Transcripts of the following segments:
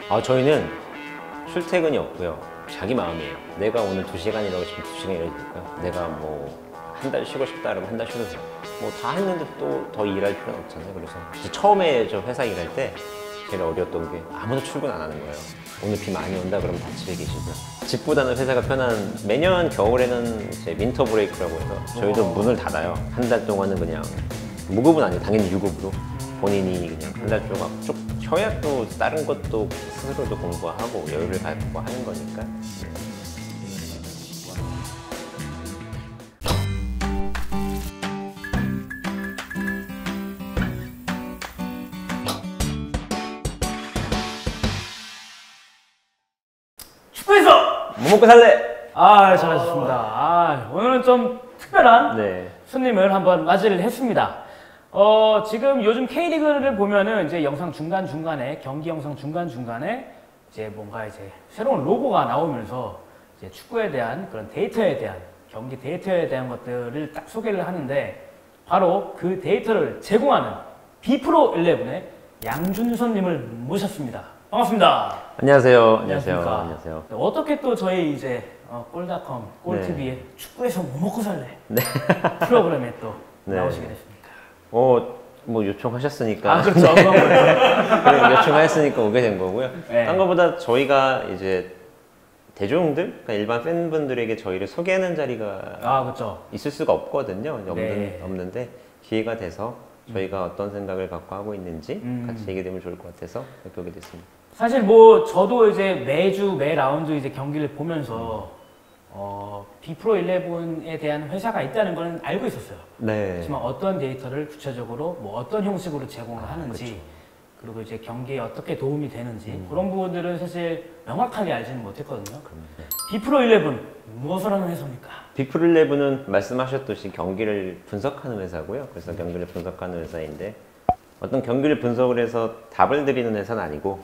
저희는 출퇴근이 없고요. 자기 마음이에요. 내가 오늘 2시간 일하고 싶으면 2시간 일해도 될까요? 내가 뭐 한 달 쉬고 싶다 그러면 한 달 쉬어도 돼요. 뭐 다 했는데 또 더 일할 필요는 없잖아요. 그래서 처음에 저 회사 일할 때 제일 어려웠던 게 아무도 출근 안 하는 거예요. 오늘 비 많이 온다 그러면 다 집에 계시고요. 집보다는 회사가 편한, 매년 겨울에는 이제 윈터 브레이크라고 해서 저희도 문을 닫아요. 한 달 동안은 그냥 무급은 아니에요. 당연히 유급으로 본인이 그냥 한 달 동안 쭉 쉬어야 또 다른 것도 스스로도 공부하고 여유를 갖고 하는 거니까. 축구에서 뭐 먹고 살래? 잘하셨습니다. 오늘은 좀 특별한 네. 손님을 한번 맞이를 했습니다. 지금 요즘 K리그를 보면은 이제 영상 중간중간에, 경기 영상 중간중간에 이제 뭔가 이제 새로운 로고가 나오면서 이제 축구에 대한 그런 데이터에 대한, 경기 데이터에 대한 것들을 딱 소개를 하는데, 바로 그 데이터를 제공하는 B프로11의 양준선님을 모셨습니다. 반갑습니다. 안녕하세요. 안녕하십니까. 안녕하세요. 어떻게 또 저희 이제 골닷컴, 골TV에 네. 축구에서 뭐 먹고 살래? 네. 프로그램에 또 네. 나오시게 됐습니다. 뭐 요청하셨으니까. 그렇죠. 그래, 요청하셨으니까 오게 된 거고요. 네. 딴 거보다 저희가 이제 대중들, 그러니까 일반 팬분들에게 저희를 소개하는 자리가 그렇죠. 있을 수가 없거든요. 네. 없는데 기회가 돼서 저희가 어떤 생각을 갖고 하고 있는지 같이 얘기되면 좋을 것 같아서 이렇게 오게 됐습니다. 사실 뭐 저도 이제 매 라운드 이제 경기를 보면서 B프로11에 대한 회사가 있다는 건 알고 있었어요. 네. 하지만 어떤 데이터를 구체적으로 뭐 어떤 형식으로 제공을 하는지, 그렇죠. 그리고 이제 경기에 어떻게 도움이 되는지 그런 부분들은 사실 명확하게 알지는 못했거든요. 네. B프로11 무엇을 하는 회사입니까? B프로11은 말씀하셨듯이 경기를 분석하는 회사고요. 그래서 경기를 분석하는 회사인데 어떤 경기를 분석을 해서 답을 드리는 회사는 아니고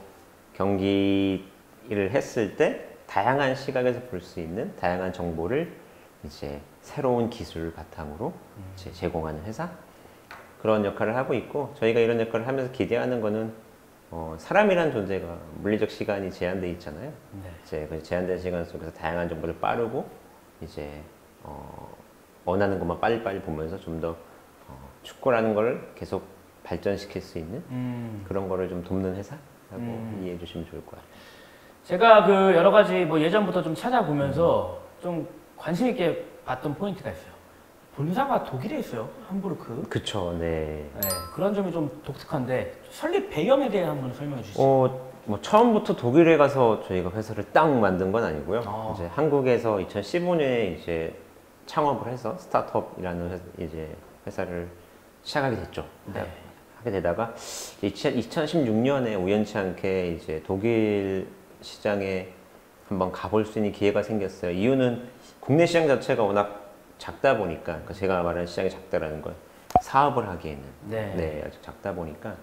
경기를 했을 때 다양한 시각에서 볼 수 있는 다양한 정보를 이제 새로운 기술을 바탕으로 이제 제공하는 회사, 그런 역할을 하고 있고, 저희가 이런 역할을 하면서 기대하는 거는 사람이란 존재가 물리적 시간이 제한되어 있잖아요. 네. 이제 그 제한된 시간 속에서 다양한 정보를 빠르고 이제 원하는 것만 빨리빨리 보면서 좀 더 축구라는 걸 계속 발전시킬 수 있는 그런 거를 좀 돕는 회사라고 이해해 주시면 좋을 것 같아요. 제가 그 여러 가지 뭐 예전부터 좀 찾아보면서 좀 관심 있게 봤던 포인트가 있어요. 본사가 독일에 있어요. 함부르크. 그쵸, 네. 네, 그런 점이 좀 독특한데 설립 배경에 대해 한번 설명해 주시죠. 뭐 처음부터 독일에 가서 저희가 회사를 딱 만든 건 아니고요. 이제 한국에서 2015년에 이제 창업을 해서 스타트업이라는 회사를 시작하게 됐죠. 네. 하게 되다가 2016년에 우연치 않게 이제 독일 시장에 한번 가볼 수 있는 기회가 생겼어요. 이유는 국내 시장 자체가 워낙 작다 보니까, 그러니까 제가 말하는 시장이 작다라는 건 사업을 하기에는 아주 작다 보니까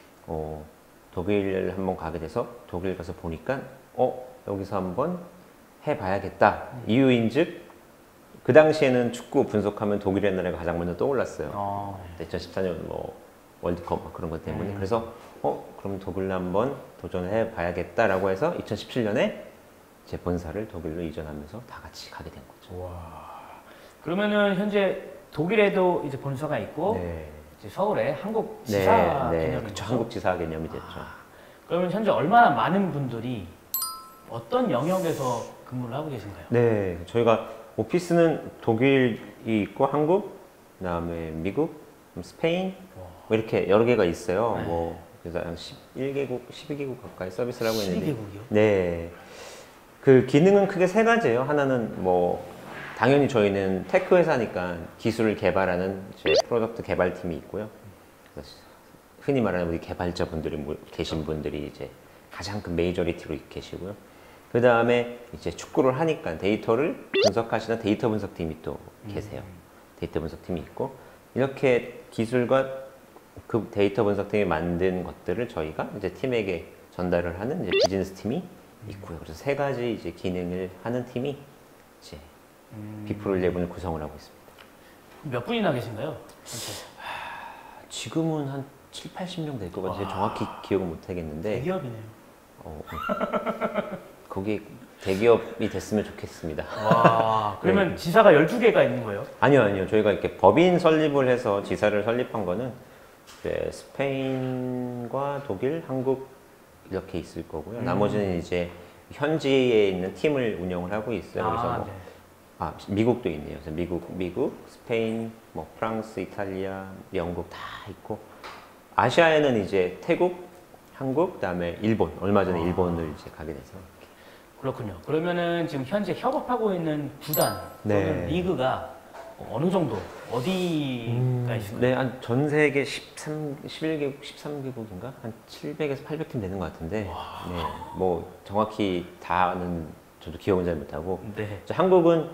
독일을 한번 가게 돼서 독일 가서 보니까 여기서 한번 해봐야겠다. 이유인즉 그 당시에는 축구 분석하면 독일이라는 나라가 가장 먼저 떠올랐어요. 2014년 뭐 월드컵 그런 것 때문에. 그래서 그럼 독일로 한번 도전해 봐야겠다라고 해서 2017년에 제 본사를 독일로 이전하면서 다 같이 가게 된 거죠. 와. 그러면은 현재 독일에도 이제 본사가 있고, 네. 이제 서울에 한국 지사 개념이 그렇죠. 한국 지사 개념이 됐죠. 그러면 현재 얼마나 많은 분들이 어떤 영역에서 근무를 하고 계신가요? 네, 저희가 오피스는 독일이 있고 한국, 그다음에 미국, 스페인 뭐 이렇게 여러 개가 있어요. 네. 뭐 그래서 한 11개국, 12개국 가까이 서비스를 하고 있는데. 12개국이요? 네. 그 기능은 크게 3가지예요. 하나는 뭐 당연히 저희는 테크 회사니까 기술을 개발하는 이제 프로덕트 개발팀이 있고요. 흔히 말하는 우리 개발자분들이 계신 분들이 이제 가장 큰 메이저리티로 계시고요. 그 다음에 이제 축구를 하니까 데이터를 분석하시는 데이터 분석팀이 또 계세요. 데이터 분석팀이 있고, 이렇게 기술과 그 데이터 분석팀이 만든 것들을 저희가 이제 팀에게 전달을 하는 이제 비즈니스 팀이 있고요. 그래서 3가지 이제 기능을 하는 팀이 이제 B프로11을 구성을 하고 있습니다. 몇 분이나 계신가요? 지금은 한 7, 80명 될 것 같아요. 정확히 기억은 못 하겠는데. 대기업이네요. 어, 거기 대기업이 됐으면 좋겠습니다. 와, 그러면 지사가 12개가 있는 거예요? 아니요. 저희가 이렇게 법인 설립을 해서 지사를 설립한 거는 이제 스페인과 독일, 한국 이렇게 있을 거고요. 나머지는 이제 현지에 있는 팀을 운영을 하고 있어요. 그래서 뭐, 미국도 있네요. 그래서 미국, 스페인, 뭐 프랑스, 이탈리아, 영국 다 있고 아시아에는 이제 태국, 한국, 그다음에 일본. 얼마 전에 일본을 이제 가게 돼서. 그렇군요. 그러면은 지금 현재 협업하고 있는 구단 또는 네. 리그가 어느 정도 어디가 있을까요? 네, 한 전 세계 11개국, 13개국인가? 한 700에서 800팀 되는 것 같은데. 네, 뭐 정확히 다는 저도 기억은 잘 못하고. 네. 한국은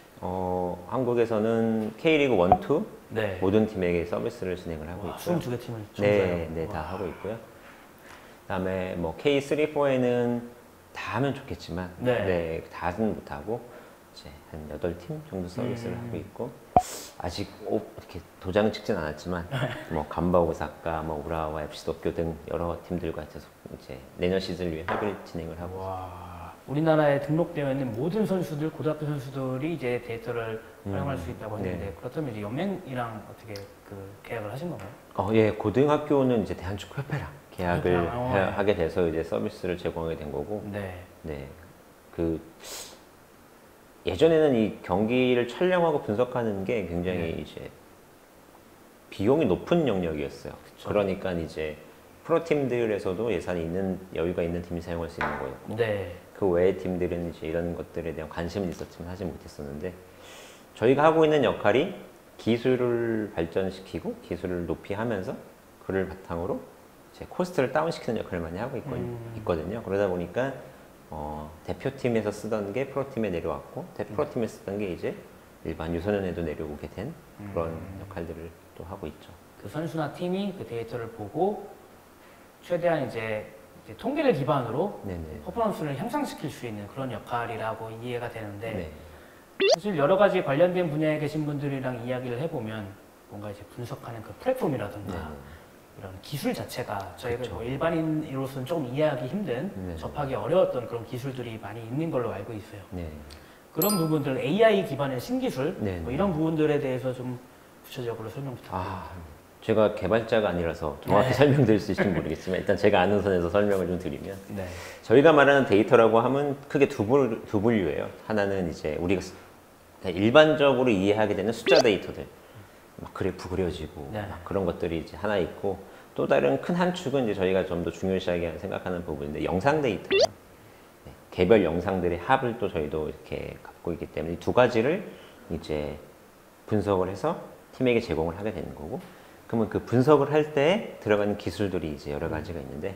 한국에서는 K리그 1, 2 네. 모든 팀에게 서비스를 진행을 하고 와, 있고요. 22개 팀을 네, 다 하고 있고요. 그다음에 뭐 K3, 4에는 다 하면 좋겠지만, 네. 다는 못하고 이제 한 8팀 정도 서비스를 하고 있고 아직 이렇게 도장을 찍진 않았지만 뭐 간바 오사카, 뭐 우라와 FC 도쿄 등 여러 팀들과 계속 이제 내년 시즌을 위해 협의를 진행을 하고 있습니다. 와, 우리나라에 등록되어 있는 모든 선수들, 고등학교 선수들이 이제 데이터를 활용할 수 있다고 했는데 네. 그렇다면 이제 연맹이랑 어떻게 그 계약을 하신 건가요? 예, 고등학교는 이제 대한축구협회랑 계약을 협회랑, 하게 돼서 이제 서비스를 제공하게 된 거고, 네. 네, 그 예전에는 이 경기를 촬영하고 분석하는 게 굉장히 이제 비용이 높은 영역이었어요. 그러니까 이제 프로팀들에서도 예산이 있는 여유가 있는 팀이 사용할 수 있는 거였고, 네. 그 외의 팀들은 이제 이런 것들에 대한 관심은 있었지만 하지 못했었는데 저희가 하고 있는 역할이 기술을 발전시키고 기술을 높이 하면서 그를 바탕으로 이제 코스트를 다운시키는 역할을 많이 하고 있거든요. 그러다 보니까 대표팀에서 쓰던 게 프로팀에 내려왔고 프로팀에 쓰던 게 이제 일반 유소년에도 내려오게 된 그런 역할들을 또 하고 있죠. 그 선수나 팀이 그 데이터를 보고 최대한 이제 통계를 기반으로 네네. 퍼포먼스를 향상시킬 수 있는 그런 역할이라고 이해가 되는데 네. 사실 여러 가지 관련된 분야에 계신 분들이랑 이야기를 해보면 뭔가 이제 분석하는 그 플랫폼이라든가 네네. 이런 기술 자체가 저희가 그렇죠. 뭐 일반인으로서는 조금 이해하기 힘든 네네. 접하기 어려웠던 그런 기술들이 많이 있는 걸로 알고 있어요. 네. 그런 부분들 AI 기반의 신기술 네네. 뭐 이런 부분들에 대해서 좀 구체적으로 설명 부탁드립니다. 제가 개발자가 아니라서 정확히 설명드릴 수 있을지 모르겠지만 일단 제가 아는 선에서 설명을 좀 드리면 네. 저희가 말하는 데이터라고 하면 크게 두 분류예요. 하나는 이제 우리가 일반적으로 이해하게 되는 숫자 데이터들, 막 그래프 그려지고 네. 막 그런 것들이 이제 하나 있고 또 다른 큰 한 축은 이제 저희가 좀 더 중요시하게 생각하는 부분인데 영상 데이터예요. 네, 개별 영상들의 합을 또 저희도 이렇게 갖고 있기 때문에 이 두 가지를 이제 분석을 해서 팀에게 제공을 하게 되는 거고. 그러면 그 분석을 할 때 들어가는 기술들이 이제 여러 가지가 있는데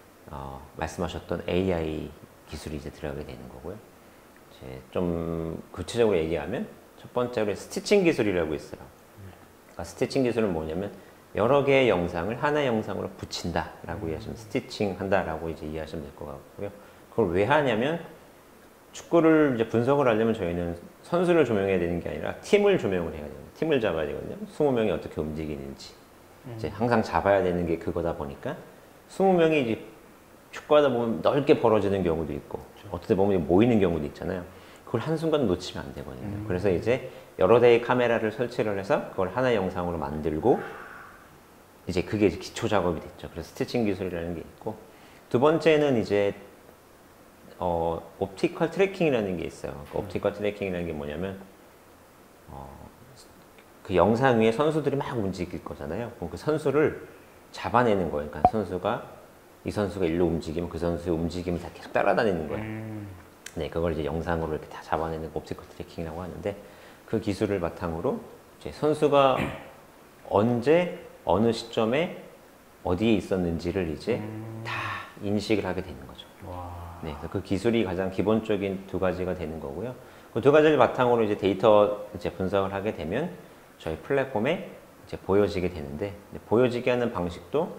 말씀하셨던 AI 기술이 이제 들어가게 되는 거고요. 이제 좀 구체적으로 얘기하면 첫 번째로 스티칭 기술이라고 있어요. 그러니까 스티칭 기술은 뭐냐면 여러 개의 영상을 하나의 영상으로 붙인다라고 이해하시면 스티칭 한다라고 이제 이해하시면 될 것 같고요. 그걸 왜 하냐면 축구를 이제 분석을 하려면 저희는 선수를 조명해야 되는 게 아니라 팀을 조명을 해야 돼요. 팀을 잡아야 되거든요. 20명이 어떻게 움직이는지. 이제 항상 잡아야 되는 게 그거다 보니까 20명이 이제 축구하다 보면 넓게 벌어지는 경우도 있고 어떻게 보면 모이는 경우도 있잖아요. 그걸 한순간 놓치면 안 되거든요. 그래서 이제 여러 대의 카메라를 설치를 해서 그걸 하나의 영상으로 만들고 이제 그게 이제 기초 작업이 됐죠. 그래서 스티칭 기술이라는 게 있고 두 번째는 이제 옵티컬 트래킹이라는 게 있어요. 그 옵티컬 트래킹이라는 게 뭐냐면 그 영상 위에 선수들이 막 움직일 거잖아요. 그럼 그 선수를 잡아내는 거예요. 그러니까 이 선수가 일로 움직이면 그 선수의 움직임을 다 계속 따라다니는 거예요. 네, 그걸 이제 영상으로 이렇게 다 잡아내는 옵티컬 트래킹이라고 하는데 그 기술을 바탕으로 이제 선수가 언제 어느 시점에 어디에 있었는지를 이제 다 인식을 하게 되는 거죠. 와. 네, 그래서 그 기술이 가장 기본적인 두 가지가 되는 거고요. 그 두 가지를 바탕으로 이제 데이터 이제 분석을 하게 되면 저희 플랫폼에 이제 보여지게 되는데 보여지게 하는 방식도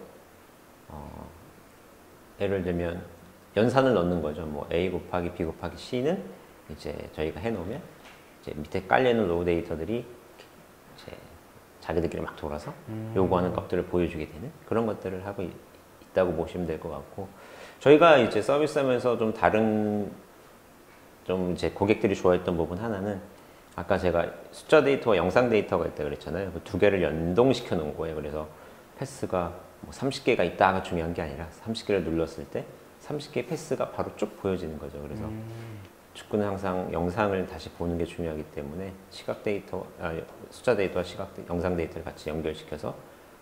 예를 들면 연산을 넣는 거죠. 뭐 A 곱하기 B 곱하기 C는 이제 저희가 해놓으면 이제 밑에 깔려있는 로우 데이터들이 이제 자기들끼리 막 돌아서 요구하는 값들을 보여주게 되는 그런 것들을 하고 있다고 보시면 될 것 같고 저희가 이제 서비스하면서 좀 다른 좀 이제 고객들이 좋아했던 부분 하나는 아까 제가 숫자 데이터와 영상 데이터가 있다 그랬잖아요. 그 두 개를 연동시켜 놓은 거예요. 그래서 패스가 뭐 30개가 있다가 중요한 게 아니라 30개를 눌렀을 때 30개의 패스가 바로 쭉 보여지는 거죠. 그래서 축구는 항상 영상을 다시 보는 게 중요하기 때문에 시각 데이터, 숫자 데이터와 영상 데이터를 같이 연결시켜서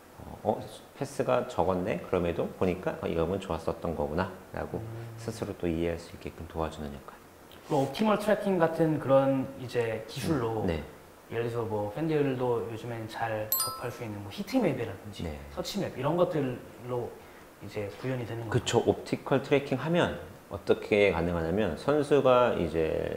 패스가 적었네? 그럼에도 보니까 이건 좋았었던 거구나 라고 스스로 또 이해할 수 있게끔 도와주는 역할. 그 옵티멀 트래킹 같은 그런 이제 기술로 네. 예를 들어서 뭐 팬들도 요즘에는 잘 접할 수 있는 뭐 히트맵이라든지 네. 서치맵 이런 것들로 이제 구현이 되는 거죠. 그쵸. 옵티컬 트래킹 하면 어떻게 가능하냐면 선수가 이제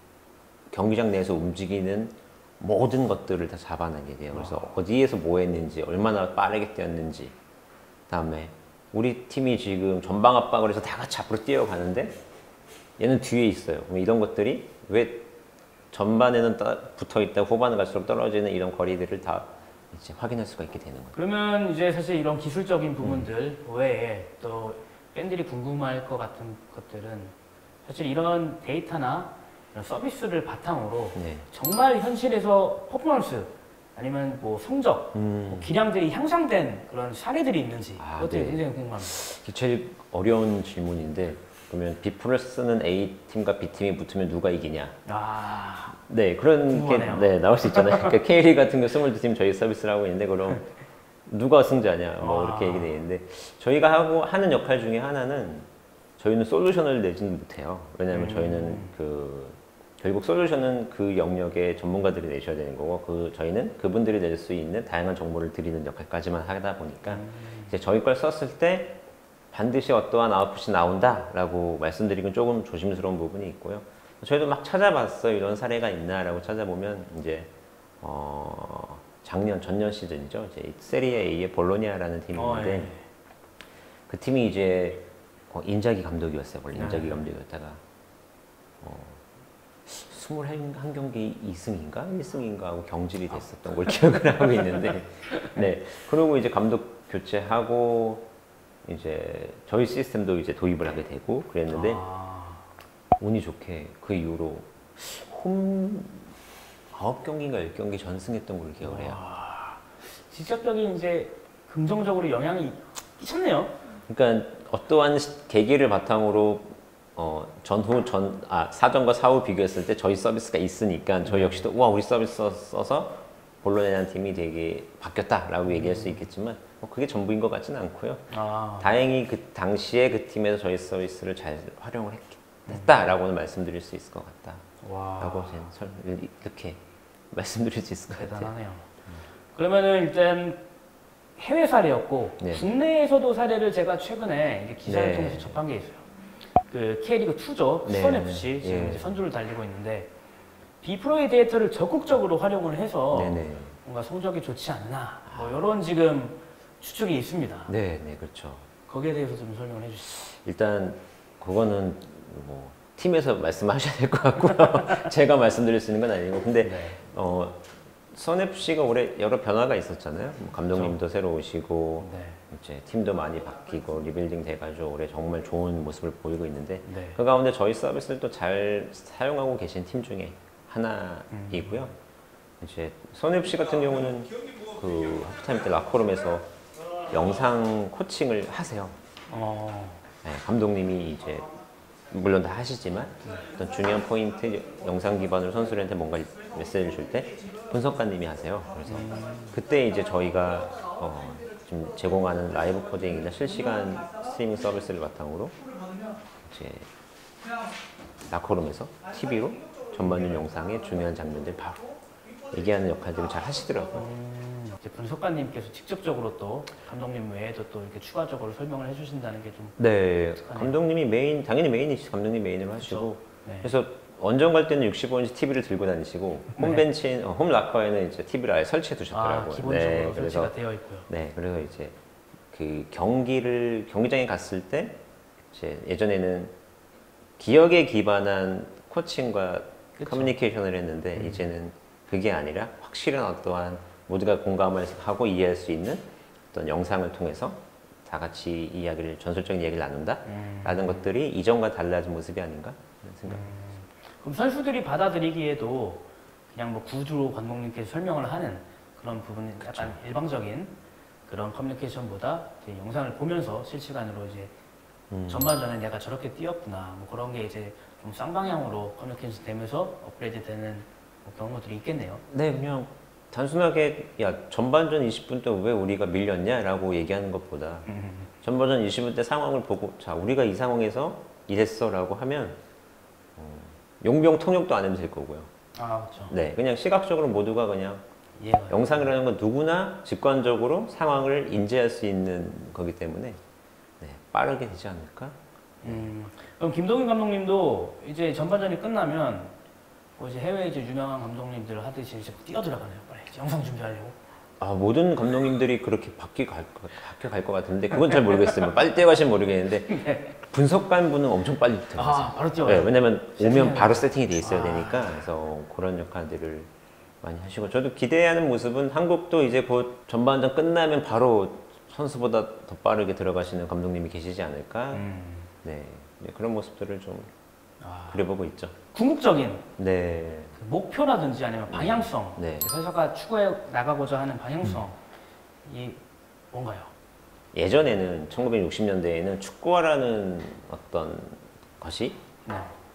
경기장 내에서 움직이는 모든 것들을 다 잡아내게 돼요. 그래서 어디에서 뭐 했는지, 얼마나 빠르게 뛰었는지, 그다음에 우리 팀이 지금 전방 압박을 해서 다 같이 앞으로 뛰어가는데 얘는 뒤에 있어요. 그럼 이런 것들이 왜 전반에는 붙어 있다 후반에 갈수록 떨어지는 이런 거리들을 다 이제 확인할 수가 있게 되는 거예요. 그러면 이제 사실 이런 기술적인 부분들 외에 또 팬들이 궁금할 것 같은 것들은 사실 이런 데이터나 이런 서비스를 바탕으로 네. 정말 현실에서 퍼포먼스 아니면 뭐 성적, 뭐 기량들이 향상된 그런 사례들이 있는지 그것들이 네. 굉장히 궁금합니다. 이게 제일 어려운 질문인데 그러면 B프를 쓰는 A팀과 B팀이 붙으면 누가 이기냐? 아, 네, 그런 궁금하네요. 게 네, 나올 수 있잖아요. 그러니까 K리그 같은 경우 22팀 저희 서비스를 하고 있는데 그럼 누가 승자냐? 뭐 이렇게 얘기되어 있는데 저희가 하는 역할 중에 하나는 저희는 솔루션을 내지는 못해요. 왜냐하면 저희는 결국 솔루션은 그 영역의 전문가들이 내셔야 되는 거고 저희는 그분들이 낼 수 있는 다양한 정보를 드리는 역할까지만 하다 보니까 이제 저희 걸 썼을 때 반드시 어떠한 아웃풋이 나온다라고 말씀드리긴 조금 조심스러운 부분이 있고요. 저희도 막 찾아봤어요. 이런 사례가 있나라고 찾아보면 이제 전년 시즌이죠. 이제 세리에 A의 볼로니아라는 팀이 있는데 예. 그 팀이 이제 인자기 감독이었어요. 원래 인자기 감독이었다가 21경기 2승인가 1승인가 하고 경질이 됐었던 걸 기억을 하고 있는데 네. 그리고 이제 감독 교체하고 이제 저희 시스템도 이제 도입을 하게 되고 그랬는데 운이 좋게 그 이후로 홈 9경기인가 10경기 전승했던 걸로 기억을 해요. 직접적인 이제 긍정적으로 영향이 끼쳤네요. 그러니까 어떠한 계기를 바탕으로 사전과 사후 비교했을 때 저희 서비스가 있으니까 저희 역시도 우와 우리 서비스 써서 볼로냐는 팀이 되게 바뀌었다라고 얘기할 수 있겠지만 그게 전부인 것 같지는 않고요. 다행히 그 당시에 그 팀에서 저희 서비스를 잘 활용을 했다라고는 말씀드릴 수 있을 것 같다라고 저는 이렇게 말씀드릴 수 있을 것 같아요. 대단하네요. 그러면은 일단 해외 사례였고 네. 국내에서도 사례를 제가 최근에 이제 기사를 네. 통해서 접한 게 있어요. 그 K리그 2죠. 네. 수원 FC 지금 예. 이제 선두를 달리고 있는데 비프로의 데이터를 적극적으로 활용을 해서 네네. 뭔가 성적이 좋지 않나 뭐 이런 지금 추측이 있습니다. 네, 그렇죠. 거기에 대해서 좀 설명을 해주시죠. 일단 그거는 뭐 팀에서 말씀하셔야 될 것 같고요. 제가 말씀드릴 수 있는 건 아니고 근데 네. 수원 FC가 올해 여러 변화가 있었잖아요. 뭐 감독님도 새로 오시고 네. 이제 팀도 많이 바뀌고 리빌딩 돼가지고 올해 정말 좋은 모습을 보이고 있는데 네. 그 가운데 저희 서비스를 또 잘 사용하고 계신 팀 중에 하나이고요. 이제 수원 FC 같은 경우는 그 하프타임 때 라커룸에서 영상 코칭을 하세요. 네, 감독님이 이제 물론 다 하시지만 어떤 중요한 포인트 영상 기반으로 선수들한테 뭔가 메시지를 줄 때 분석가님이 하세요. 그래서 그때 이제 저희가 지금 제공하는 라이브 코딩이나 실시간 스트리밍 서비스를 바탕으로 이제 라커룸에서 TV로 전반전 영상의 중요한 장면들 바로 얘기하는 역할들을 잘 하시더라고요. 이제 분석가님께서 직접적으로 또 감독님 외에도 또 이렇게 추가적으로 설명을 해주신다는 게 좀 네, 감독님이 당연히 메인이시죠. 감독님 메인으로 하시고 네. 그래서 원정 갈 때는 65인치 TV를 들고 다니시고 홈벤치, 홈 락커에는 이제 TV를 아예 설치해 두셨더라고요. 기본적으로 설치가 되어 있고요. 네, 그래서 이제 그 경기장에 갔을 때 이제 예전에는 기억에 기반한 코칭과 그쵸. 커뮤니케이션을 했는데 이제는 그게 아니라 확실한 어떠한 모두가 공감을 하고 이해할 수 있는 어떤 영상을 통해서 다 같이 이야기를 전설적인 이야기를 나눈다라는 것들이 이전과 달라진 모습이 아닌가 하는 생각. 그럼 선수들이 받아들이기에도 그냥 뭐 구주로 감독님께서 설명을 하는 그런 부분은 약간 일방적인 그런 커뮤니케이션보다 이제 영상을 보면서 실시간으로 이제 전반전에 내가 저렇게 뛰었구나 뭐 그런 게 이제 좀 쌍방향으로 커뮤니케이션 되면서 업그레이드 되는 뭐 그런 것들이 있겠네요. 네, 그냥 단순하게 야 전반전 20분 때 왜 우리가 밀렸냐라고 얘기하는 것보다 전반전 20분 때 상황을 보고 자 우리가 이 상황에서 이랬어라고 하면 용병 통역도 안 해도 될 거고요. 아 그렇죠. 네, 그냥 시각적으로 모두가 그냥 이해가. 영상이라는 건 누구나 직관적으로 상황을 인지할 수 있는 거기 때문에 네, 빠르게 되지 않을까? 그럼 김동인 감독님도 이제 전반전이 끝나면 뭐 이제 해외 이제 유명한 감독님들 하듯이 이제 뛰어들어가네요. 빨리 이제 영상 준비하려고. 아, 모든 감독님들이 그렇게 밖에 갈 것 같은데 그건 잘 모르겠어요. 빨리 뛰어가시면 모르겠는데 네. 분석관분은 엄청 빨리 들어가세요. 아 바로 뛰어요. 네, 왜냐면 오면 세팅해야 바로 세팅이 돼 있어야 아. 되니까 그래서 그런 역할들을 많이 하시고 저도 기대하는 모습은 한국도 이제 곧 전반전 끝나면 바로 선수보다 더 빠르게 들어가시는 감독님이 계시지 않을까. 네, 네, 그런 모습들을 좀 그려보고 있죠. 궁극적인 네. 그 목표라든지 아니면 방향성, 네. 회사가 추구해 나가고자 하는 방향성이 뭔가요? 예전에는 1960년대에는 축구화라는 어떤 것이 네.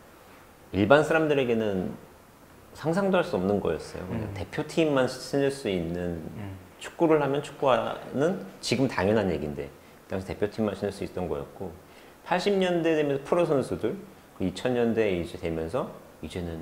일반 사람들에게는 상상도 할 수 없는 거였어요. 그냥 대표팀만 신을 수 있는 축구를 하면 축구화는 지금 당연한 얘기인데 그 당시 대표팀만 신을 수 있던 거였고 80년대 되면서 프로 선수들 2000년대에 이제 되면서 이제는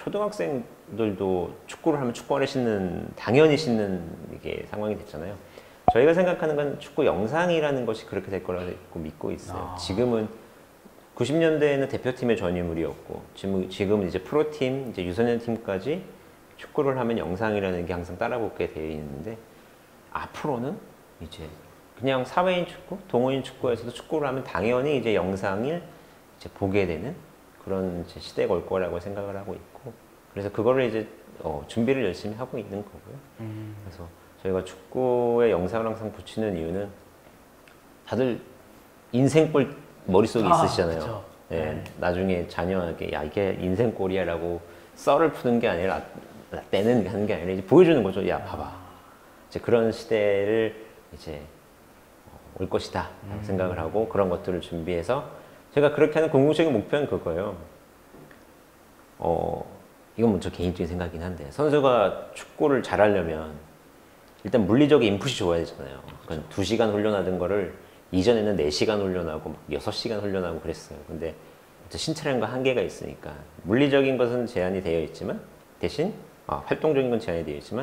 초등학생들도 축구를 하면 축구화를 당연히 신는 이게 상황이 됐잖아요. 저희가 생각하는 건 축구 영상이라는 것이 그렇게 될 거라고 믿고 있어요. 지금은 90년대에는 대표팀의 전유물이었고 지금 이제 프로팀, 이제 유소년 팀까지 축구를 하면 영상이라는 게 항상 따라붙게 되어 있는데 앞으로는 이제 그냥 사회인 축구, 동호인 축구에서도 축구를 하면 당연히 이제 영상을 이제 보게 되는 그런 이제 시대가 올 거라고 생각을 하고 있고 그래서 그거를 이제 준비를 열심히 하고 있는 거고요. 그래서 저희가 축구에 영상을 항상 붙이는 이유는 다들 인생골 머릿속에 있으시잖아요. 그쵸. 네, 네. 나중에 자녀에게 야 이게 인생골이야라고 썰을 푸는 게 아니라 라떼는 하는 게 아니라 이제 보여주는 거죠. 야 봐봐. 이제 그런 시대를 이제 올 것이다 라고 생각을 하고 그런 것들을 준비해서 제가 그렇게 하는 궁극적인 목표는 그거예요. 이건 뭐 저 개인적인 생각이긴 한데 선수가 축구를 잘하려면 일단 물리적인 인풋이 좋아야 되잖아요. 그러니까 2시간 훈련하던 거를 이전에는 4시간 훈련하고 6시간 훈련하고 그랬어요. 근데 신체량과 한계가 있으니까 물리적인 것은 제한이 되어 있지만 대신 활동적인 건 제한이 되어 있지만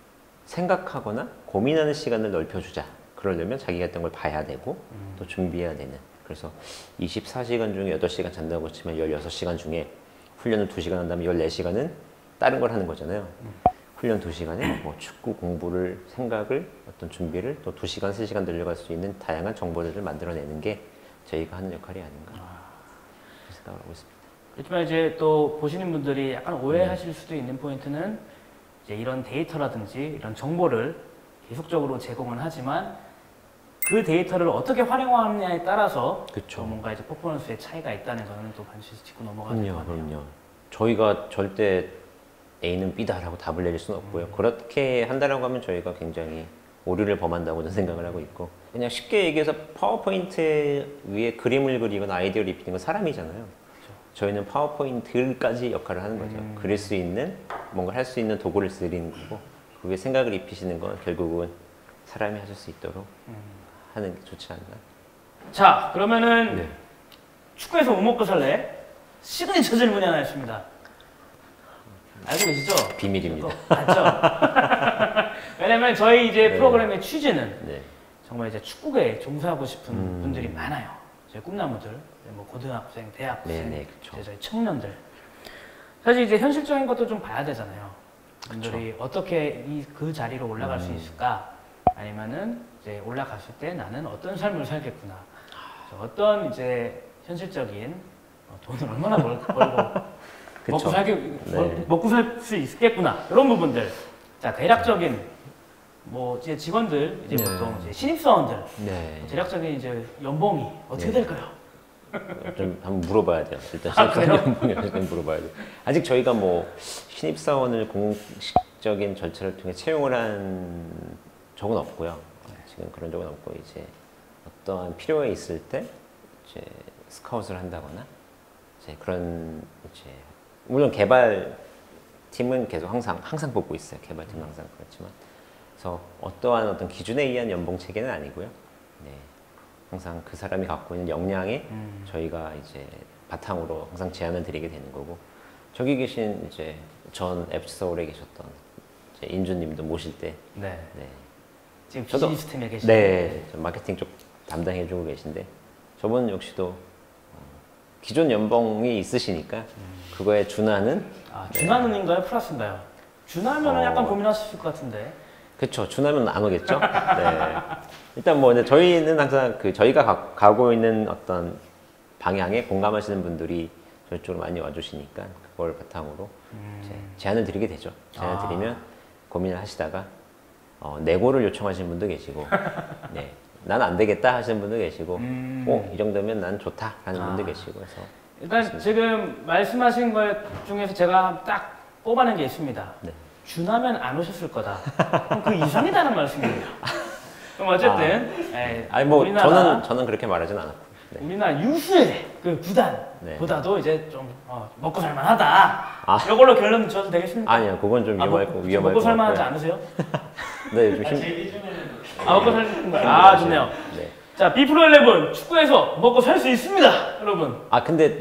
생각하거나 고민하는 시간을 넓혀주자. 그러려면 자기가 했던 걸 봐야 되고 또 준비해야 되는. 그래서 24시간 중에 8시간 잔다고 치면 16시간 중에 훈련을 2시간 한다면 14시간은 다른 걸 하는 거잖아요. 훈련 2시간에 뭐 축구 공부를, 생각을, 어떤 준비를 또 2시간, 3시간 늘려갈 수 있는 다양한 정보들을 만들어내는 게 저희가 하는 역할이 아닌가 생각을 하고 있습니다. 그렇지만 이제 또 보시는 분들이 약간 오해하실 수도 있는 포인트는 이제 이런 데이터라든지 이런 정보를 계속적으로 제공은 하지만 그 데이터를 어떻게 활용하느냐에 따라서 그쵸. 뭔가 이제 퍼포먼스의 차이가 있다는 거는 또 반드시 짚고 넘어가야 될 것 같아요. 그럼요. 저희가 절대 A는 B다라고 답을 내릴 수는 없고요. 그렇게 한다라고 하면 저희가 굉장히 오류를 범한다고 저는 생각을 하고 있고 그냥 쉽게 얘기해서 파워포인트 위에 그림을 그리거나 아이디어를 입히는 건 사람이잖아요. 그렇죠. 저희는 파워포인트까지 역할을 하는 거죠. 그릴 수 있는, 뭔가 할 수 있는 도구를 드리는 거고 그 위에 생각을 입히시는 건 결국은 사람이 하실 수 있도록 하는 게 좋지 않나. 자, 그러면은 네. 축구에서 못 먹고 살래? 시그니처 질문이 하나 있습니다. 알고 계시죠? 비밀입니다. 맞죠? 왜냐면 저희 이제 네. 프로그램의 취지는 네. 정말 이제 축구에 종사하고 싶은 분들이 많아요. 저희 꿈나무들, 뭐 고등학생, 대학생, 네, 그쵸. 이제 저희 청년들. 사실 이제 현실적인 것도 좀 봐야 되잖아요. 분들이 어떻게 그 자리로 올라갈 수 있을까? 아니면은 이제 올라갔을 때 나는 어떤 삶을 살겠구나. 어떤 이제 현실적인 돈을 얼마나 벌고 그쵸. 네. 먹고 살 수 있겠구나. 이런 부분들. 자, 대략적인 뭐 이제 직원들 이제 네. 보통 이제 신입사원들 네. 대략적인 이제 연봉이 어떻게 네. 될까요? 좀 한번 물어봐야 돼요. 일단 아, 그래요? 연봉이 어떻게 물어봐야 돼요. 아직 저희가 뭐 신입사원을 공식적인 절차를 통해 채용을 한 적은 없고요. 지금 그런 적은 없고 이제 어떠한 필요가 있을 때 이제 스카웃을 한다거나 이제 그런 이제 물론 개발팀은 계속 항상 뽑고 있어요. 개발팀은 항상 그렇지만 그래서 어떠한 어떤 기준에 의한 연봉 체계는 아니고요. 네. 항상 그 사람이 갖고 있는 역량에 저희가 이제 바탕으로 항상 제안을 드리게 되는 거고 저기 계신 이제 전 FC 서울에 계셨던 이제 인주님도 모실 때 네. 네. 지금 저도- 비즈니스 팀에 계시죠? 네, 저 마케팅 쪽 담당해주고 계신데 저분 역시도 기존 연봉이 있으시니까 그거에 준하는 아, 준하는인가요? 플러스인가요? 준하면은 약간 고민하실 것 같은데. 그렇죠. 준하면 안 오겠죠. 네. 일단 뭐 근데 저희는 항상 그 저희가 가고 있는 어떤 방향에 공감하시는 분들이 저희 쪽으로 많이 와주시니까 그걸 바탕으로 이제 제안을 드리게 되죠. 제안을 아. 드리면 고민을 하시다가 내고를 요청하시는 분도 계시고, 네, 난 안 되겠다 하시는 분도 계시고, 이 정도면 난 좋다 하는 분도 계시고 해서 일단 지금 말씀하신 것 중에서 제가 딱 뽑아낸 게 있습니다. 네. 준하면 안 오셨을 거다. 그럼 그 이상이다는 말씀이에요. 그럼 어쨌든 아니 뭐 우리나라, 저는 그렇게 말하진 않았고, 네. 우리나라 유수의 그 구단보다도 이제 좀 먹고 살만하다. 아. 이걸로 결론 줘도 되겠습니까? 아니요, 그건 좀 위험할 먹고 것 살만하지 같고요. 않으세요? 네, 좀 먹고 살만한 거. 아, 좋네요. 네. 자, B 프로11 축구에서 먹고 살 수 있습니다, 여러분. 아 근데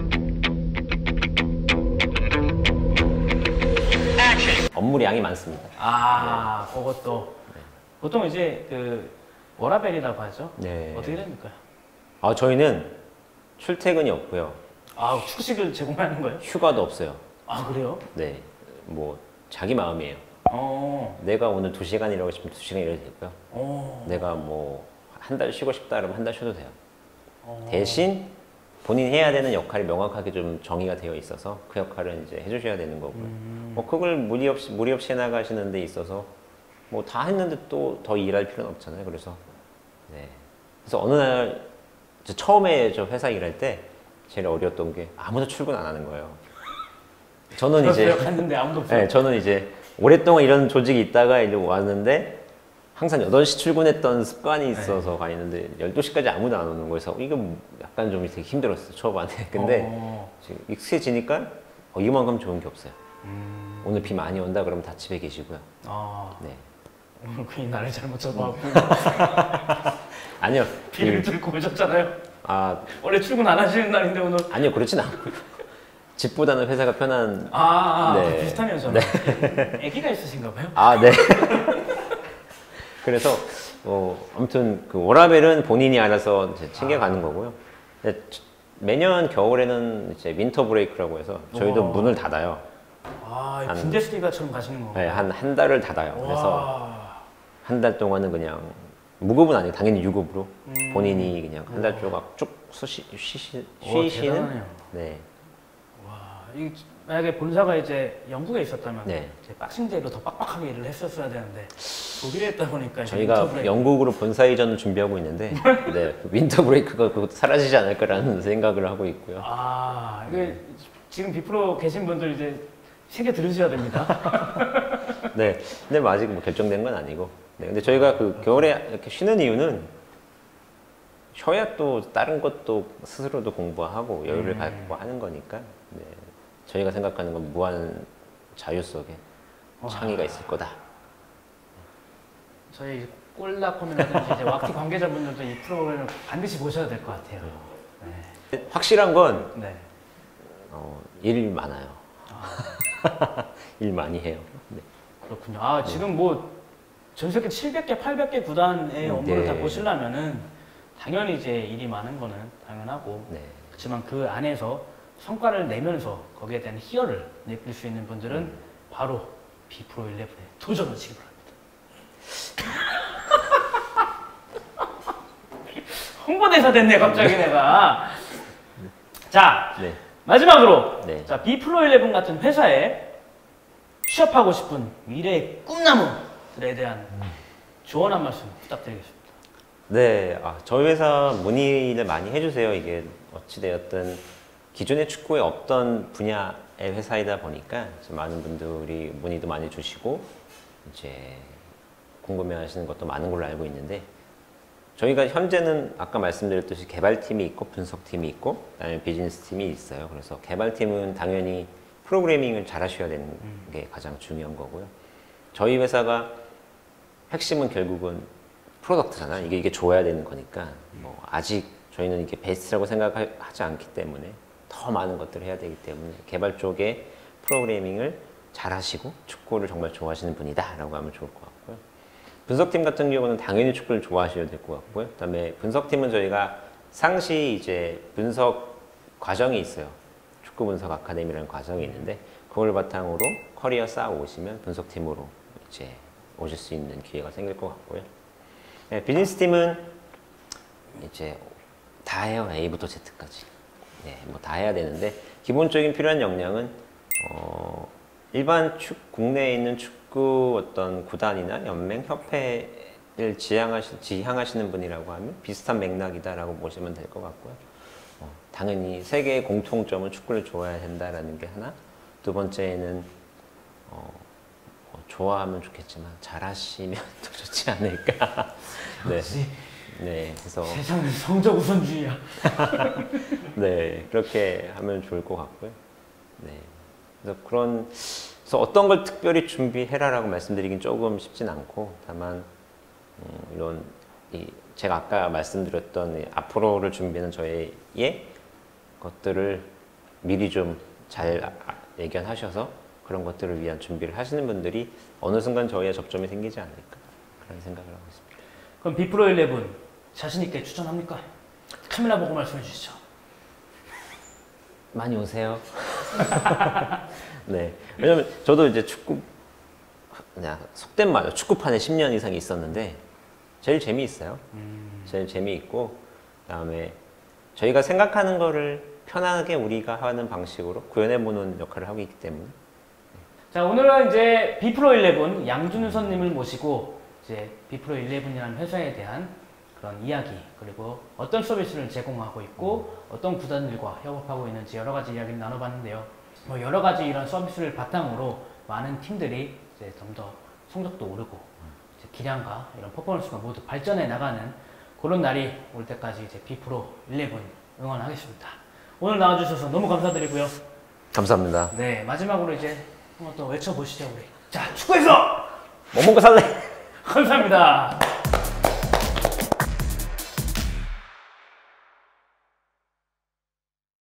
업무량이 많습니다. 아, 그것도. 보통 이제 그 워라벨이라고 하죠. 네. 어떻게 됩니까? 아 저희는 출퇴근이 없고요, 아, 축식을 제공하는 거예요? 휴가도 없어요. 아, 그래요? 네, 뭐 자기 마음이에요. 어, 내가 오늘 2시간 일하고 싶으면 2시간 일해도 되고요. 내가 뭐 한 달 쉬고 싶다 그러면 한 달 쉬어도 돼요. 대신 본인 해야 되는 역할이 명확하게 좀 정의가 되어 있어서 그 역할은 이제 해주셔야 되는 거고요. 뭐 그걸 무리 없이 해나가시는 데 있어서 뭐 다 했는데 또 더 일할 필요는 없잖아요. 그래서 네. 그래서 어느 날 처음에 저 회사 일할 때 제일 어려웠던 게 아무도 출근 안 하는 거예요. 저는 이제 갔는데 아무도 없어요. 네, 저는 이제 오랫동안 이런 조직이 있다가 이제 왔는데 항상 8시 출근했던 습관이 있어서 가 있는데 12시까지 아무도 안 오는 거예요. 그래서 이거 약간 좀 되게 힘들었어요, 초반에. 근데 지금 익숙해지니까 이만큼 좋은 게 없어요. 오늘 비 많이 온다 그러면 다 집에 계시고요. 네. 오늘 괜히 나를 잘못 잡아갖고 아니요. 비를 들고 오셨잖아요. 아, 원래 출근 안 하시는 날인데 오늘. 아니요. 그렇진 않고요. 집보다는 회사가 편한. 네. 비슷하면서. 아기가 있으신가 봐요? 아, 네. 그래서 아무튼 그 워라벨은 본인이 알아서 이제 챙겨가는 거고요. 근데 매년 겨울에는 이제 윈터 브레이크라고 해서 저희도 문을 닫아요. 아, 군대스리가처럼 가시는 건가요? 네, 한 달을 닫아요. 그래서 한 달 동안은 그냥 무급은 아니고 당연히 유급으로 본인이 그냥 한 달 조각 쭉 쉬시는. 대단하네요. 네. 만약에 본사가 이제 영국에 있었다면 네. 이제 박싱데이로 더 빡빡하게 일을 했었어야 되는데 독일에 있다 보니까 이제 저희가 윈터 브레이크. 영국으로 본사 이전을 준비하고 있는데 네, 윈터 브레이크가 그것도 사라지지 않을까라는 생각을 하고 있고요. 아, 이게 지금 비프로 계신 분들 이제 새겨 들으셔야 됩니다. 네, 근데 뭐 아직 뭐 결정된 건 아니고. 네, 근데 저희가 그 겨울에 이렇게 쉬는 이유는 쉬어야 또 다른 것도 스스로도 공부하고 여유를 갖고 하는 거니까. 네, 저희가 생각하는 건 무한 자유 속에 창의가 있을 거다. 저희 꼴닷컴이라든지 이제 왁티 관계자분들도 이 프로그램을 반드시 보셔야 될 것 같아요. 확실한 건 네. 일 많아요. 일 많이 해요. 네. 그렇군요. 아, 지금 뭐 전 세계 700개, 800개 구단의 업무를 네. 다 보시려면은 당연히 이제 일이 많은 거는 당연하고 네. 그렇지만 그 안에서 성과를 내면서 거기에 대한 희열을 느낄 수 있는 분들은 바로 비프로11에 도전하시기 바랍니다. 홍보대사 됐네 갑자기 내가. 자, 네. 마지막으로 네. 자, 비프로11 같은 회사에 취업하고 싶은 미래의 꿈나무들에 대한 조언 한 말씀 부탁드리겠습니다. 네, 저희 회사 문의를 많이 해주세요. 이게 어찌되었든 기존의 축구에 없던 분야의 회사이다 보니까 많은 분들이 문의도 많이 주시고 이제 궁금해하시는 것도 많은 걸로 알고 있는데 저희가 현재는 아까 말씀드렸듯이 개발팀이 있고 분석팀이 있고 그다음에 비즈니스팀이 있어요. 그래서 개발팀은 당연히 프로그래밍을 잘 하셔야 되는 게 가장 중요한 거고요. 저희 회사가 핵심은 결국은 프로덕트잖아요. 이게 좋아야 되는 거니까 뭐 아직 저희는 이게 베스트라고 생각하지 않기 때문에 더 많은 것들을 해야 되기 때문에 개발 쪽에 프로그래밍을 잘 하시고 축구를 정말 좋아하시는 분이다 라고 하면 좋을 것 같고요. 분석팀 같은 경우는 당연히 축구를 좋아하셔야 될 것 같고요. 그 다음에 분석팀은 저희가 상시 이제 분석 과정이 있어요. 축구 분석 아카데미라는 과정이 있는데 그걸 바탕으로 커리어 쌓아 오시면 분석팀으로 이제 오실 수 있는 기회가 생길 것 같고요. 네, 비즈니스팀은 이제 다 해요. A부터 Z까지. 네, 뭐 다 해야 되는데 기본적인 필요한 역량은 일반 국내에 있는 축구 어떤 구단이나 연맹, 협회를 지향하시는 분이라고 하면 비슷한 맥락이다라고 보시면 될 것 같고요. 당연히 세계의 공통점은 축구를 좋아해야 된다라는 게 하나. 두 번째는 좋아하면 좋겠지만 잘하시면 더 좋지 않을까. 네. 네, 그래서 세상은 성적 우선주의야. 네, 그렇게 하면 좋을 것 같고요. 네, 그래서 어떤 걸 특별히 준비해라라고 말씀드리긴 조금 쉽진 않고, 다만 이런 제가 아까 말씀드렸던 앞으로를 준비하는 저의 것들을 미리 좀 잘 예견하셔서 그런 것들을 위한 준비를 하시는 분들이 어느 순간 저희와 접점이 생기지 않을까 그런 생각을 하고 있습니다. 그럼 비프로 11 자신 있게 추천합니까? 카메라 보고 말씀해 주시죠. 많이 오세요. 네, 왜냐면 저도 이제 그냥 속된 말로 축구판에 10년 이상 있었는데 제일 재미있어요. 제일 재미있고 그다음에 저희가 생각하는 거를 편하게 우리가 하는 방식으로 구현해보는 역할을 하고 있기 때문에. 자, 오늘은 이제 비프로 11 양준우 선님을 모시고 이제 비프로 11이라는 회사에 대한 그런 이야기, 그리고 어떤 서비스를 제공하고 있고 어떤 구단들과 협업하고 있는지 여러 가지 이야기를 나눠봤는데요. 뭐 여러 가지 이런 서비스를 바탕으로 많은 팀들이 이제 좀 더 성적도 오르고 이제 기량과 이런 퍼포먼스가 모두 발전해 나가는 그런 날이 올 때까지 이제 비프로 11 응원하겠습니다. 오늘 나와주셔서 너무 감사드리고요. 감사합니다. 네, 마지막으로 이제 한번 또 외쳐보시죠, 우리. 자, 축구에서 뭐 먹고 살래? 감사합니다.